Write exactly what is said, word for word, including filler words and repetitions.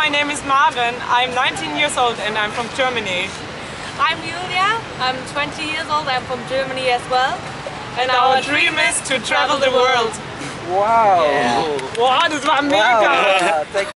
my name is Maren. I'm nineteen years old and I'm from Germany. I'm Julia. I'm twenty years old. I'm from Germany as well. And our dream is to travel the world. Wow! Yeah. Wow, das war mega! Wow. Yeah,